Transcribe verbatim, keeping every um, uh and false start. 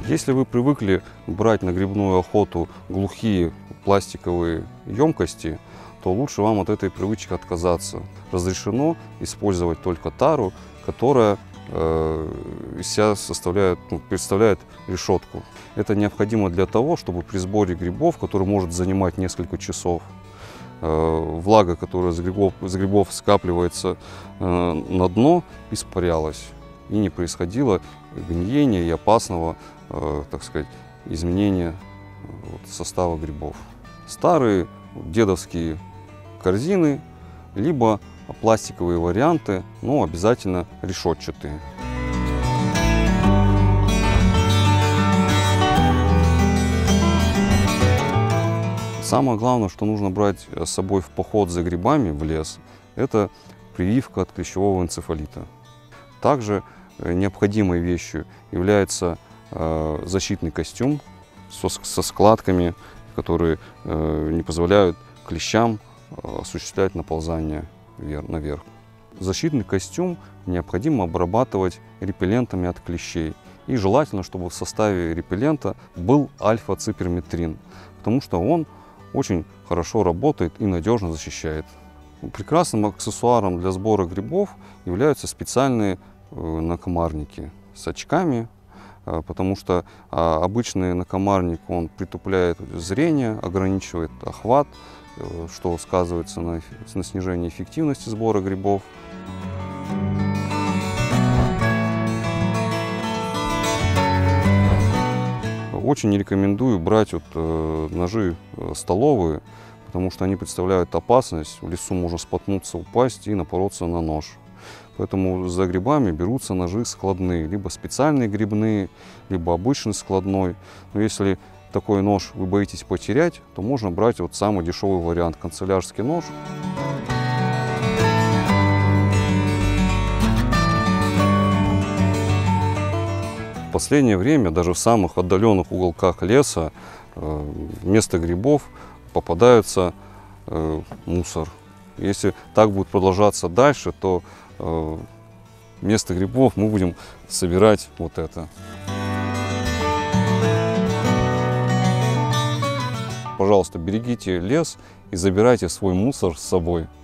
Если вы привыкли брать на грибную охоту глухие пластиковые емкости, то лучше вам от этой привычки отказаться. Разрешено использовать только тару, которая э, из себя составляет, ну, представляет решетку. Это необходимо для того, чтобы при сборе грибов, который может занимать несколько часов, э, влага, которая с грибов, с грибов скапливается э, на дно, испарялась и не происходило гниения и опасного, э, так сказать, изменения вот, состава грибов. Старые дедовские корзины, либо пластиковые варианты, но обязательно решетчатые. Самое главное, что нужно брать с собой в поход за грибами в лес, это прививка от клещевого энцефалита. Также необходимой вещью является э, защитный костюм со, со складками, которые э, не позволяют клещам э, осуществлять наползание вверх, наверх. Защитный костюм необходимо обрабатывать репеллентами от клещей. И желательно, чтобы в составе репеллента был альфа-циперметрин, потому что он очень хорошо работает и надежно защищает. Прекрасным аксессуаром для сбора грибов являются специальные накомарники с очками, потому что обычный накомарник, он притупляет зрение, ограничивает охват, что сказывается на, на снижении эффективности сбора грибов. Очень не рекомендую брать вот, э, ножи столовые, потому что они представляют опасность. В лесу можно споткнуться, упасть и напороться на нож. Поэтому за грибами берутся ножи складные, либо специальные грибные, либо обычный складной. Но если такой нож вы боитесь потерять, то можно брать вот самый дешевый вариант – канцелярский нож. В последнее время даже в самых отдаленных уголках леса вместо грибов попадается мусор. Если так будет продолжаться дальше, то вместо грибов мы будем собирать вот это. Пожалуйста, берегите лес и забирайте свой мусор с собой.